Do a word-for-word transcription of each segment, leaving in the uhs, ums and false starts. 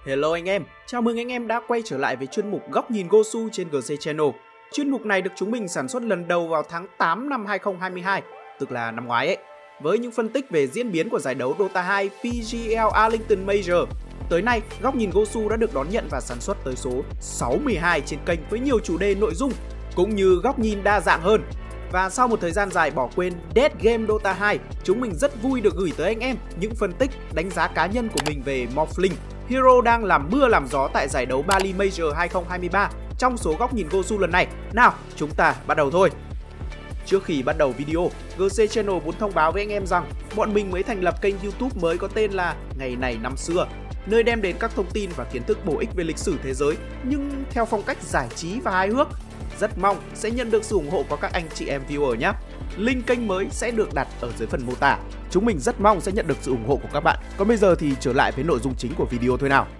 Hello anh em, chào mừng anh em đã quay trở lại với chuyên mục Góc nhìn Gosu trên giê xê Channel. Chuyên mục này được chúng mình sản xuất lần đầu vào tháng tám năm hai không hai hai, tức là năm ngoái ấy, với những phân tích về diễn biến của giải đấu Dota hai pê giê lờ Arlington Major. Tới nay, Góc nhìn Gosu đã được đón nhận và sản xuất tới số sáu mươi hai trên kênh với nhiều chủ đề nội dung, cũng như góc nhìn đa dạng hơn. Và sau một thời gian dài bỏ quên Dead Game Dota hai, chúng mình rất vui được gửi tới anh em những phân tích, đánh giá cá nhân của mình về Morphling, hero đang làm mưa làm gió tại giải đấu Bali Major hai không hai ba trong số Góc nhìn Gosu lần này. Nào, chúng ta bắt đầu thôi! Trước khi bắt đầu video, giê xê Channel muốn thông báo với anh em rằng bọn mình mới thành lập kênh YouTube mới có tên là Ngày này năm xưa, nơi đem đến các thông tin và kiến thức bổ ích về lịch sử thế giới nhưng theo phong cách giải trí và hài hước. Rất mong sẽ nhận được sự ủng hộ của các anh chị em viewer nhé. Link kênh mới sẽ được đặt ở dưới phần mô tả. Chúng mình rất mong sẽ nhận được sự ủng hộ của các bạn. Còn bây giờ thì trở lại với nội dung chính của video thôi nào.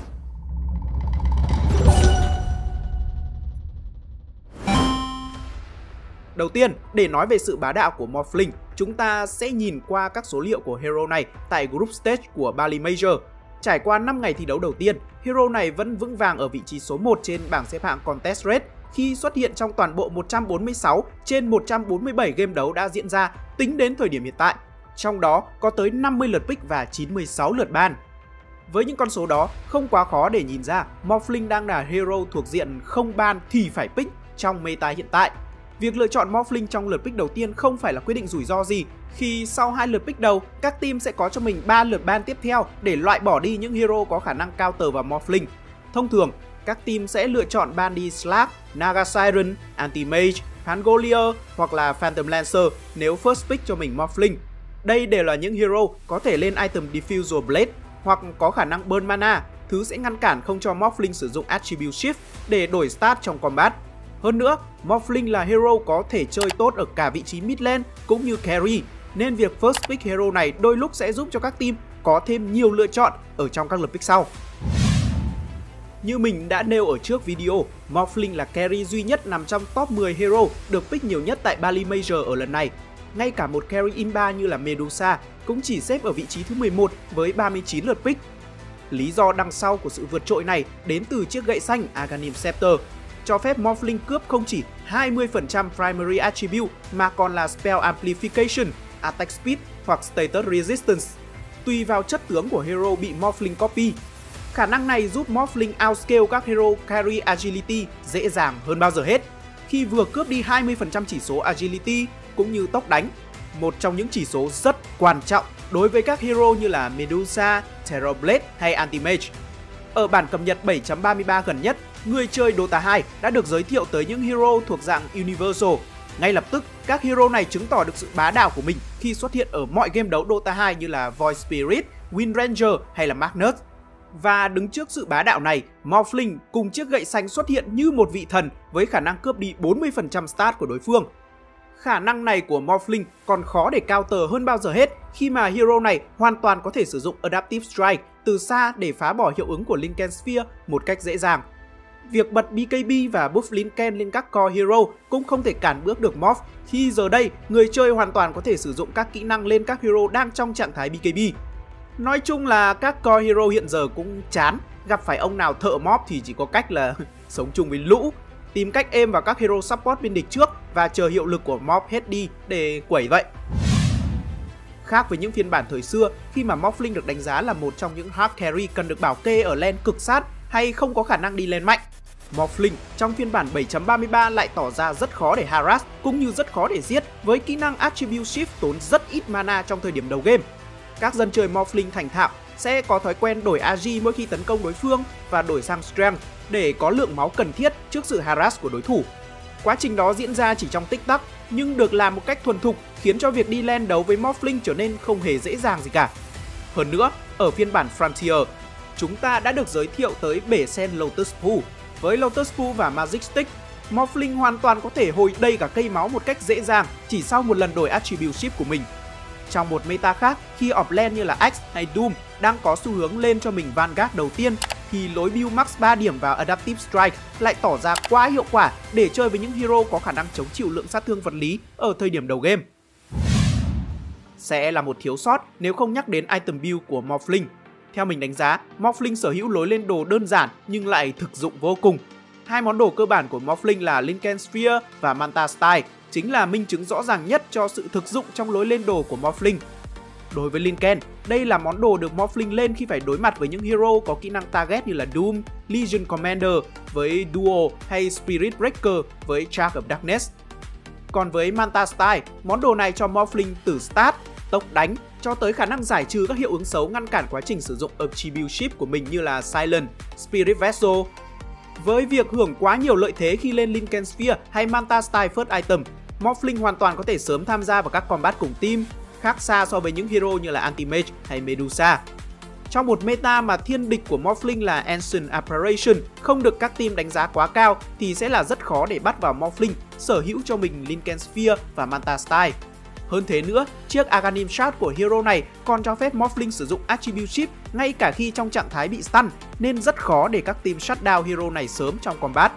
Đầu tiên, để nói về sự bá đạo của Morphling, chúng ta sẽ nhìn qua các số liệu của hero này tại Group Stage của Bali Major. Trải qua năm ngày thi đấu đầu tiên, hero này vẫn vững vàng ở vị trí số một trên bảng xếp hạng Contest Rate khi xuất hiện trong toàn bộ một trăm bốn mươi sáu trên một trăm bốn mươi bảy game đấu đã diễn ra tính đến thời điểm hiện tại. Trong đó có tới năm mươi lượt pick và chín mươi sáu lượt ban. Với những con số đó, không quá khó để nhìn ra Morphling đang là hero thuộc diện không ban thì phải pick trong meta hiện tại. Việc lựa chọn Morphling trong lượt pick đầu tiên không phải là quyết định rủi ro gì, khi sau hai lượt pick đầu, các team sẽ có cho mình ba lượt ban tiếp theo để loại bỏ đi những hero có khả năng counter vào Morphling. Thông thường, các team sẽ lựa chọn ban đi Slack, Naga Siren, Anti-Mage, Pangolier hoặc là Phantom Lancer nếu first pick cho mình Morphling. Đây đều là những hero có thể lên item Diffusal Blade hoặc có khả năng burn mana, thứ sẽ ngăn cản không cho Morphling sử dụng Attribute Shift để đổi stat trong combat. Hơn nữa, Morphling là hero có thể chơi tốt ở cả vị trí mid lane cũng như carry, nên việc first pick hero này đôi lúc sẽ giúp cho các team có thêm nhiều lựa chọn ở trong các lượt pick sau. Như mình đã nêu ở trước video, Morphling là carry duy nhất nằm trong top mười hero được pick nhiều nhất tại Bali Major ở lần này. Ngay cả một carry imba như là Medusa cũng chỉ xếp ở vị trí thứ mười một với ba mươi chín lượt pick. Lý do đằng sau của sự vượt trội này đến từ chiếc gậy xanh Aghanim Scepter, cho phép Morphling cướp không chỉ hai mươi phần trăm primary attribute mà còn là spell amplification, attack speed hoặc status resistance, tùy vào chất tướng của hero bị Morphling copy. Khả năng này giúp Morphling outscale các hero carry agility dễ dàng hơn bao giờ hết, khi vừa cướp đi hai mươi phần trăm chỉ số agility cũng như tốc đánh, một trong những chỉ số rất quan trọng đối với các hero như là Medusa, Terrorblade hay Anti-Mage. Ở bản cập nhật bảy chấm ba mươi ba gần nhất, người chơi Dota hai đã được giới thiệu tới những hero thuộc dạng Universal. Ngay lập tức, các hero này chứng tỏ được sự bá đạo của mình khi xuất hiện ở mọi game đấu Dota hai như là Void Spirit, Wind Ranger hay là Magnus. Và đứng trước sự bá đạo này, Morphling cùng chiếc gậy xanh xuất hiện như một vị thần với khả năng cướp đi bốn mươi phần trăm stat của đối phương. Khả năng này của Morphling còn khó để counter hơn bao giờ hết khi mà hero này hoàn toàn có thể sử dụng Adaptive Strike từ xa để phá bỏ hiệu ứng của Linken Sphere một cách dễ dàng. Việc bật bê ca bê và buff Linken lên các core hero cũng không thể cản bước được Morph, khi giờ đây người chơi hoàn toàn có thể sử dụng các kỹ năng lên các hero đang trong trạng thái bê ca bê. Nói chung là các core hero hiện giờ cũng chán, gặp phải ông nào thợ Morph thì chỉ có cách là sống chung với lũ, tìm cách êm vào các hero support bên địch trước và chờ hiệu lực của Morph hết đi để quẩy vậy. Khác với những phiên bản thời xưa khi mà Morphling được đánh giá là một trong những hard carry cần được bảo kê ở lane cực sát hay không có khả năng đi lane mạnh, Morphling trong phiên bản bảy chấm ba mươi ba lại tỏ ra rất khó để harass cũng như rất khó để giết với kỹ năng Attribute Shift tốn rất ít mana trong thời điểm đầu game. Các dân chơi Morphling thành thạo sẽ có thói quen đổi a giê mỗi khi tấn công đối phương và đổi sang Strength để có lượng máu cần thiết trước sự harass của đối thủ. Quá trình đó diễn ra chỉ trong tích tắc nhưng được làm một cách thuần thục khiến cho việc đi lane đấu với Morphling trở nên không hề dễ dàng gì cả. Hơn nữa, ở phiên bản Frontier, chúng ta đã được giới thiệu tới bể sen Lotus Pool. Với Lotus Pool và Magic Stick, Morphling hoàn toàn có thể hồi đầy cả cây máu một cách dễ dàng chỉ sau một lần đổi Attribute Shift của mình. Trong một meta khác, khi offlane như là Axe hay Doom đang có xu hướng lên cho mình Vanguard đầu tiên, thì lối build max ba điểm vào Adaptive Strike lại tỏ ra quá hiệu quả để chơi với những hero có khả năng chống chịu lượng sát thương vật lý ở thời điểm đầu game. Sẽ là một thiếu sót nếu không nhắc đến item build của Morphling. Theo mình đánh giá, Morphling sở hữu lối lên đồ đơn giản nhưng lại thực dụng vô cùng. Hai món đồ cơ bản của Morphling là Linken Sphere và Manta Style chính là minh chứng rõ ràng nhất cho sự thực dụng trong lối lên đồ của Morphling. Đối với Linken, đây là món đồ được Morphling lên khi phải đối mặt với những hero có kỹ năng target như là Doom, Legion Commander với Duo hay Spirit Breaker với Charge of Darkness. Còn với Manta Style, món đồ này cho Morphling từ stat, tốc đánh cho tới khả năng giải trừ các hiệu ứng xấu ngăn cản quá trình sử dụng Attribute Shift của mình như là Silent, Spirit Vessel. Với việc hưởng quá nhiều lợi thế khi lên Linken Sphere hay Manta Style First Item, Morphling hoàn toàn có thể sớm tham gia vào các combat cùng team, khác xa so với những hero như là Anti-Mage hay Medusa. Trong một meta mà thiên địch của Morphling là Ancient Apparition không được các team đánh giá quá cao thì sẽ là rất khó để bắt vào Morphling sở hữu cho mình Linken Sphere và Manta Style. Hơn thế nữa, chiếc Aghanim Shard của hero này còn cho phép Morphling sử dụng Attribute Shift ngay cả khi trong trạng thái bị stun, nên rất khó để các team shutdown hero này sớm trong combat.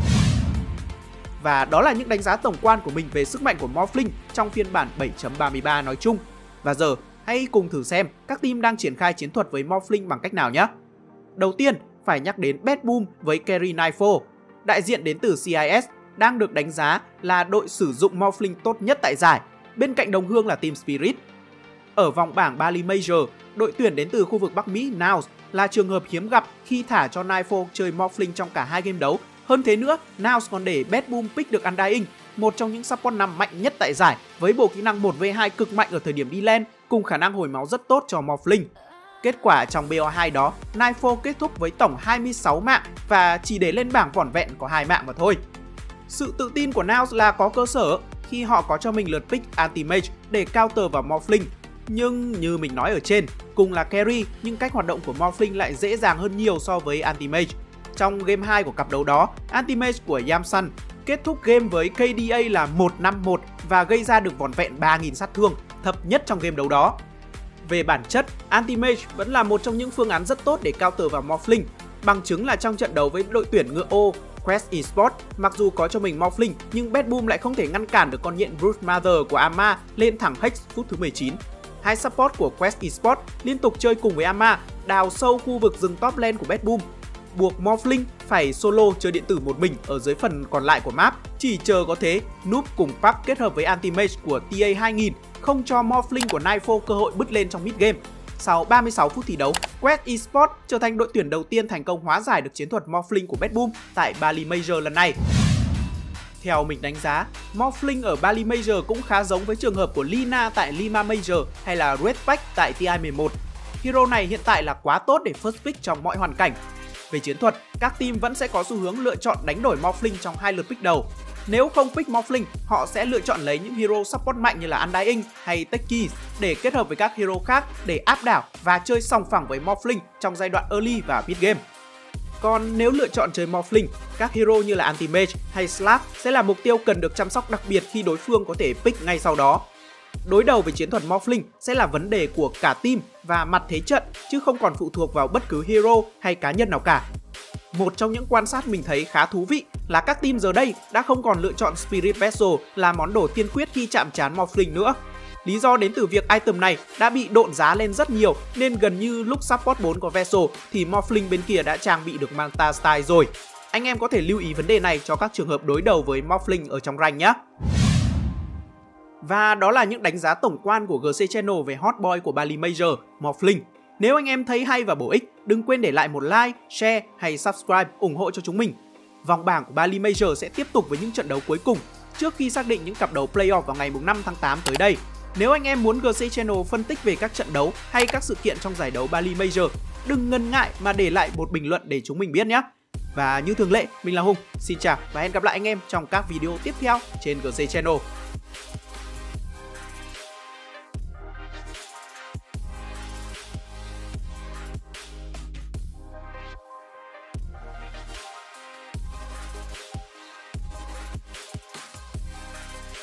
Và đó là những đánh giá tổng quan của mình về sức mạnh của Morphling trong phiên bản bảy chấm ba mươi ba nói chung. Và giờ, hãy cùng thử xem các team đang triển khai chiến thuật với Morphling bằng cách nào nhé. Đầu tiên, phải nhắc đến Bad Boom với Carry Nightfall. Đại diện đến từ C I S đang được đánh giá là đội sử dụng Morphling tốt nhất tại giải, bên cạnh đồng hương là Team Spirit. Ở vòng bảng Bali Major, đội tuyển đến từ khu vực Bắc Mỹ Naus là trường hợp hiếm gặp khi thả cho Nightfall chơi Morphling trong cả hai game đấu. Hơn thế nữa, Naus còn để Bad Boom pick được Undying, một trong những support năm mạnh nhất tại giải, với bộ kỹ năng một v hai cực mạnh ở thời điểm đi lane cùng khả năng hồi máu rất tốt cho Morphling. Kết quả trong B O hai đó, Nightfall kết thúc với tổng hai mươi sáu mạng và chỉ để lên bảng vỏn vẹn có hai mạng mà thôi. Sự tự tin của Naus là có cơ sở khi họ có cho mình lượt pick Anti-Mage để counter vào Morphling. Nhưng như mình nói ở trên, cùng là carry nhưng cách hoạt động của Morphling lại dễ dàng hơn nhiều so với Anti-Mage. Trong game hai của cặp đấu đó, Anti-Mage của Yamsun kết thúc game với K D A là một năm một và gây ra được vỏn vẹn ba nghìn sát thương, thấp nhất trong game đấu đó. Về bản chất, Anti-Mage vẫn là một trong những phương án rất tốt để counter vào Morphling. Bằng chứng là trong trận đấu với đội tuyển ngựa ô, Quest Esports mặc dù có cho mình Morphling nhưng Bad Boom lại không thể ngăn cản được con nhện Brute Mother của Ama lên thẳng Hex phút thứ mười chín. Hai support của Quest Esports liên tục chơi cùng với Ama, đào sâu khu vực rừng top lane của Bad Boom, buộc Morphling phải solo chơi điện tử một mình ở dưới phần còn lại của map. Chỉ chờ có thế, Noob cùng Park kết hợp với Anti-Mage của T A hai nghìn không cho Morphling của Nightfall cơ hội bứt lên trong mid game. Sau ba mươi sáu phút thi đấu, Quest Esports trở thành đội tuyển đầu tiên thành công hóa giải được chiến thuật Morphling của Bad Boom tại Bali Major lần này. Theo mình đánh giá, Morphling ở Bali Major cũng khá giống với trường hợp của Lina tại Lima Major hay là Redback tại T I mười một. Hero này hiện tại là quá tốt để first pick trong mọi hoàn cảnh. Về chiến thuật, các team vẫn sẽ có xu hướng lựa chọn đánh đổi Morphling trong hai lượt pick đầu. Nếu không pick Morphling, họ sẽ lựa chọn lấy những hero support mạnh như là Undying hay Techkeys để kết hợp với các hero khác để áp đảo và chơi song phẳng với Morphling trong giai đoạn early và mid game. Còn nếu lựa chọn chơi Morphling, các hero như là Anti-Mage hay Slash sẽ là mục tiêu cần được chăm sóc đặc biệt khi đối phương có thể pick ngay sau đó. Đối đầu với chiến thuật Morphling sẽ là vấn đề của cả team và mặt thế trận chứ không còn phụ thuộc vào bất cứ hero hay cá nhân nào cả. Một trong những quan sát mình thấy khá thú vị là các team giờ đây đã không còn lựa chọn Spirit Vessel là món đồ tiên quyết khi chạm trán Morphling nữa. Lý do đến từ việc item này đã bị độn giá lên rất nhiều nên gần như lúc support bốn có Vessel thì Morphling bên kia đã trang bị được Manta Style rồi. Anh em có thể lưu ý vấn đề này cho các trường hợp đối đầu với Morphling ở trong rank nhé. Và đó là những đánh giá tổng quan của G C Channel về hot boy của Bali Major, Morphling. Nếu anh em thấy hay và bổ ích, đừng quên để lại một like, share hay subscribe ủng hộ cho chúng mình. Vòng bảng của Bali Major sẽ tiếp tục với những trận đấu cuối cùng trước khi xác định những cặp đấu playoff vào ngày năm tháng tám tới đây. Nếu anh em muốn G C Channel phân tích về các trận đấu hay các sự kiện trong giải đấu Bali Major, đừng ngần ngại mà để lại một bình luận để chúng mình biết nhé. Và như thường lệ, mình là Hùng, xin chào và hẹn gặp lại anh em trong các video tiếp theo trên G C Channel.